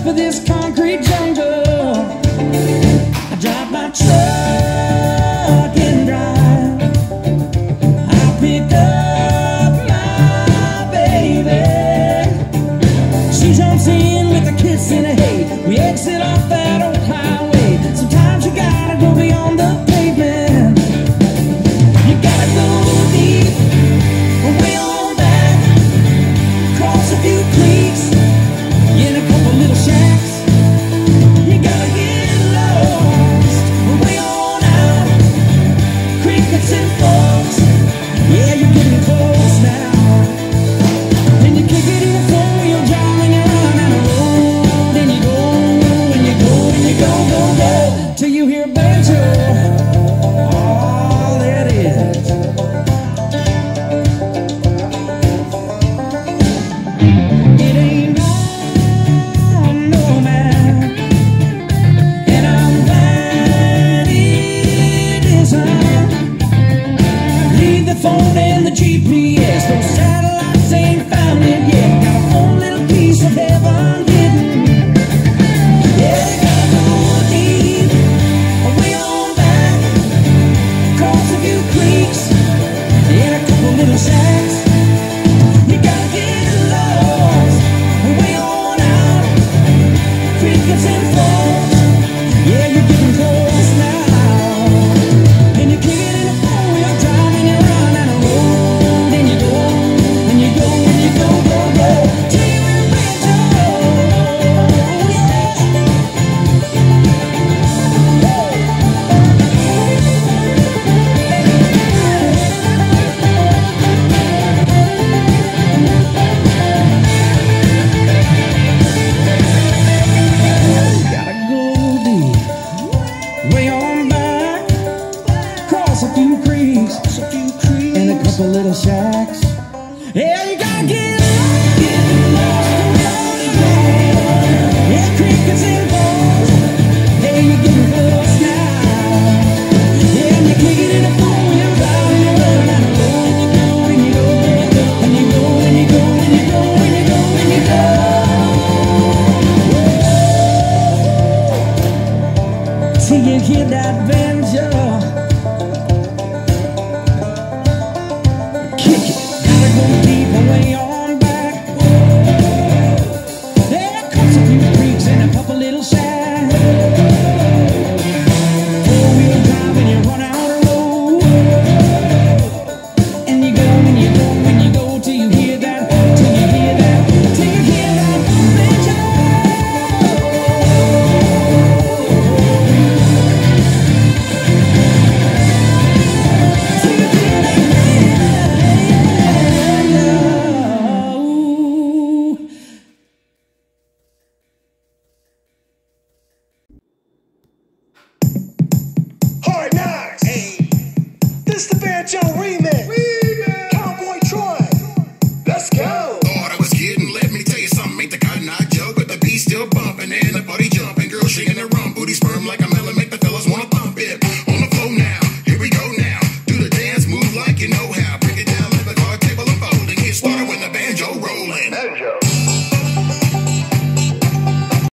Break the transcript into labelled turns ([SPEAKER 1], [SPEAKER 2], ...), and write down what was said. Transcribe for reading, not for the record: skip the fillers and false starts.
[SPEAKER 1] of this concrete jungle. I drive my truck and drive. I pick up my baby. She jumps in with a kiss and a hey. We exit off that old highway. Sometimes you gotta go beyond the pavement. You gotta go deep, way on back, cross a few creeks, in a couple little shacks. You gotta get lost, way on out, crickets and folks. Yeah, you're getting close now. Then you kick it in the four-wheel drive and you run down the road. And you go, and you go, and you go, go, go, till you hear banjo. All that is. It ain't on, no man. And I'm glad it isn't. Leave the phone and the GPS. Those satellites ain't found it yet. Got a whole little piece of heaven hidden. Yeah, you gotta go deep, way on back, cross a few creeks, in a couple little shacks. You gotta get lost, way on out, crickets and frogs. Yeah, you're getting close now. And you kick it in a four-wheel drive and you run down the road. And you go, and you go, and you go, go, go, till you hear banjo. Gotta go deep, way on back, cross a few creeks, and a couple little shacks. Yeah, you gotta get lost, yeah, crickets and balls. Hey, you're getting close now. Yeah, and you kick it in a four-wheel drive and you run down the road. And you go, and you go, and you go, and you go, and you go, and you go, and you go. Till you hear that banjo. Kick it, gotta go deep and way on back. There comes a few creeks and a couple little shacks. Four-wheel drive and you run out of road. And you go, and you go, and you go till you hear that, till you hear that, till you hear that banjo. Till you hear that banjo.
[SPEAKER 2] Hard Knocks. This the Banjo remix. Cowboy Troy. Let's go.
[SPEAKER 3] Thought I was kidding, let me tell you something. Ain't the cotton eye joke, but the beat still bumping and the body jumping. Girl shaking the rum, booty sperm like a melon, make the fellas wanna thump it. On the floor now, here we go now. Do the dance, move like you know how. Break it down like the card table unfolding. Get started when the banjo rolling.
[SPEAKER 2] Banjo.